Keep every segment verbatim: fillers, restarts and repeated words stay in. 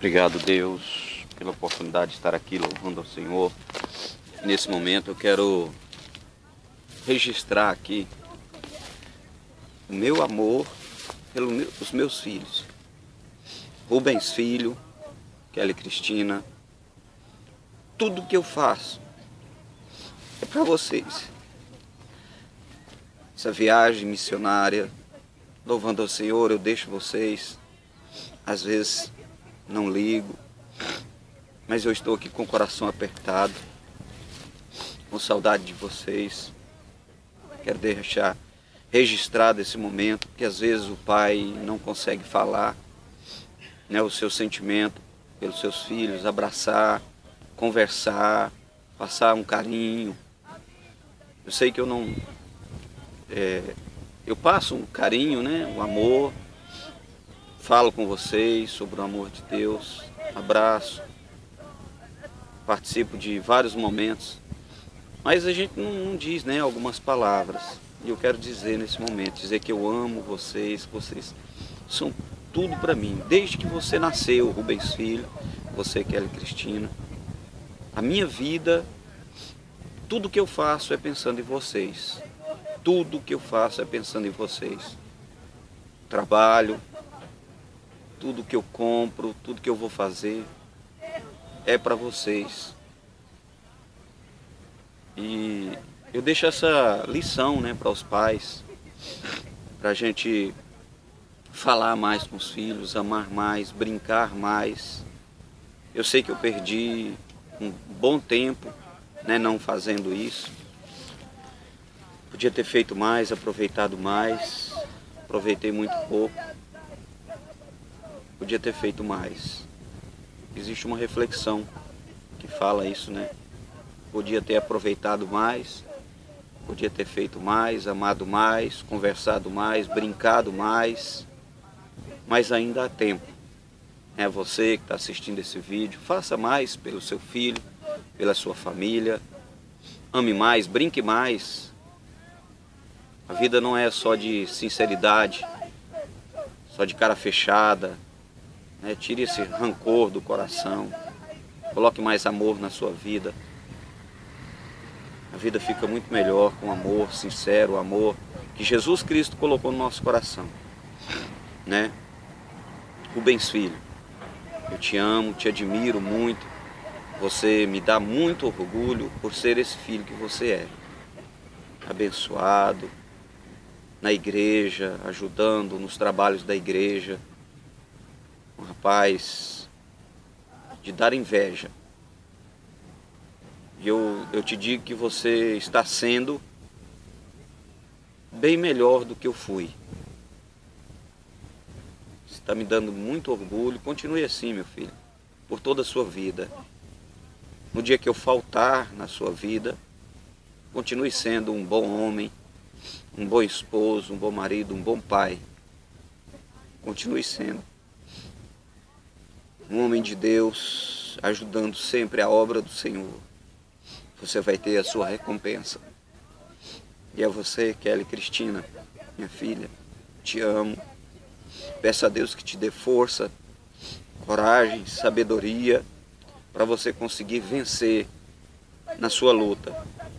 Obrigado, Deus, pela oportunidade de estar aqui louvando ao Senhor. Nesse momento eu quero registrar aqui o meu amor pelos meus filhos. Rubens Filho, Kelly Cristina, tudo que eu faço é para vocês. Essa viagem missionária, louvando ao Senhor, eu deixo vocês, às vezes não ligo, mas eu estou aqui com o coração apertado, com saudade de vocês. Quero deixar registrado esse momento, porque às vezes o pai não consegue falar, né, o seu sentimento pelos seus filhos, abraçar, conversar, passar um carinho. Eu sei que eu não... É, eu passo um carinho, né, um amor, falo com vocês sobre o amor de Deus, abraço, participo de vários momentos, mas a gente não, não diz, né, algumas palavras. E eu quero dizer nesse momento, dizer que eu amo vocês, que vocês são tudo para mim. Desde que você nasceu, Rubens Filho, você, Kelly Cristina, a minha vida, tudo que eu faço é pensando em vocês. Tudo que eu faço é pensando em vocês. Trabalho, tudo que eu compro, tudo que eu vou fazer é para vocês. E eu deixo essa lição, né, para os pais, para a gente falar mais com os filhos, amar mais, brincar mais. Eu sei que eu perdi um bom tempo, né, não fazendo isso. Podia ter feito mais, aproveitado mais, aproveitei muito pouco. Podia ter feito mais. Existe uma reflexão que fala isso, né? Podia ter aproveitado mais, podia ter feito mais, amado mais, conversado mais, brincado mais, mas ainda há tempo. É você que está assistindo esse vídeo, faça mais pelo seu filho, pela sua família, ame mais, brinque mais. A vida não é só de sinceridade, só de cara fechada, né? Tire esse rancor do coração, coloque mais amor na sua vida. A vida fica muito melhor com amor sincero, o amor que Jesus Cristo colocou no nosso coração, né? Rubens Filho, eu te amo, te admiro muito, você me dá muito orgulho por ser esse filho que você é, abençoado, na igreja, ajudando nos trabalhos da igreja, um rapaz de dar inveja. E eu, eu te digo que você está sendo bem melhor do que eu fui. Você está me dando muito orgulho. Continue assim, meu filho, por toda a sua vida. No dia que eu faltar na sua vida, continue sendo um bom homem, um bom esposo, um bom marido, um bom pai. Continue sendo um homem de Deus, ajudando sempre a obra do Senhor. Você vai ter a sua recompensa. E a você, Kelly Cristina, minha filha, te amo. Peço a Deus que te dê força, coragem, sabedoria, para você conseguir vencer na sua luta.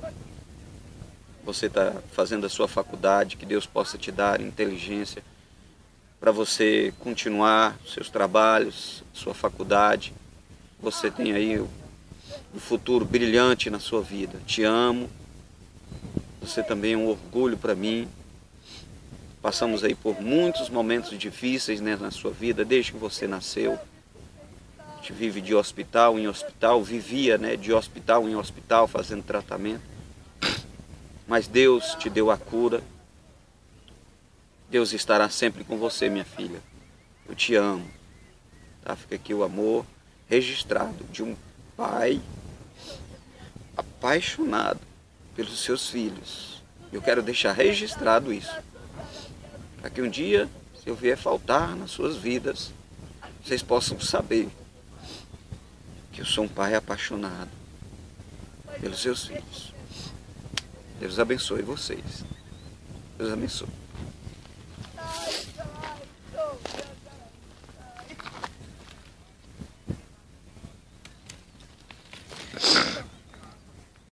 Você está fazendo a sua faculdade, que Deus possa te dar inteligência para você continuar seus trabalhos, sua faculdade. Você tem aí um futuro brilhante na sua vida. Te amo. Você também é um orgulho para mim. Passamos aí por muitos momentos difíceis, né, na sua vida, desde que você nasceu. A gente vive de hospital em hospital, vivia, né, de hospital em hospital fazendo tratamento. Mas Deus te deu a cura. Deus estará sempre com você, minha filha. Eu te amo. Tá? Fica aqui o amor registrado de um pai apaixonado pelos seus filhos. Eu quero deixar registrado isso, para que um dia, se eu vier faltar nas suas vidas, vocês possam saber que eu sou um pai apaixonado pelos seus filhos. Deus abençoe vocês. Deus abençoe.